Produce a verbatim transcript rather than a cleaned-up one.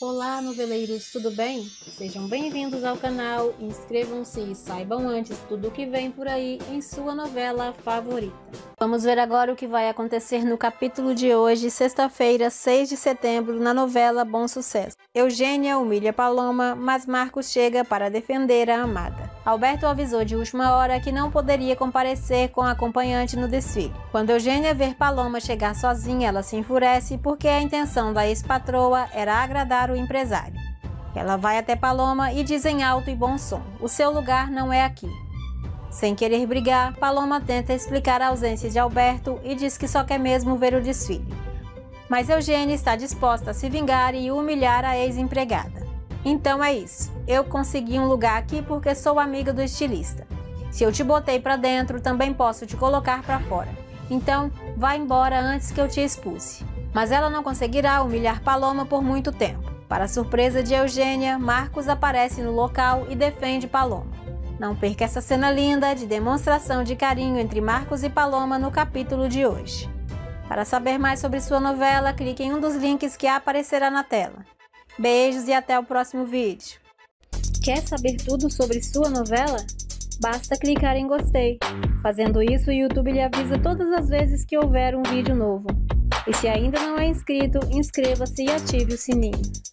Olá, noveleiros, tudo bem? Sejam bem-vindos ao canal, inscrevam-se e saibam antes tudo o que vem por aí em sua novela favorita. Vamos ver agora o que vai acontecer no capítulo de hoje, sexta-feira, seis de setembro, na novela Bom Sucesso. Eugênia humilha Paloma, mas Marcos chega para defender a amada. Alberto avisou de última hora que não poderia comparecer com a acompanhante no desfile. Quando Eugênia ver Paloma chegar sozinha, ela se enfurece porque a intenção da ex-patroa era agradar o empresário. Ela vai até Paloma e diz em alto e bom som: "O seu lugar não é aqui." Sem querer brigar, Paloma tenta explicar a ausência de Alberto e diz que só quer mesmo ver o desfile. Mas Eugênia está disposta a se vingar e humilhar a ex-empregada. "Então é isso. Eu consegui um lugar aqui porque sou amiga do estilista. Se eu te botei pra dentro, também posso te colocar pra fora. Então, vá embora antes que eu te expulse." Mas ela não conseguirá humilhar Paloma por muito tempo. Para surpresa de Eugênia, Marcos aparece no local e defende Paloma. Não perca essa cena linda de demonstração de carinho entre Marcos e Paloma no capítulo de hoje. Para saber mais sobre sua novela, clique em um dos links que aparecerá na tela. Beijos e até o próximo vídeo. Quer saber tudo sobre sua novela? Basta clicar em gostei. Fazendo isso, o YouTube lhe avisa todas as vezes que houver um vídeo novo. E se ainda não é inscrito, inscreva-se e ative o sininho.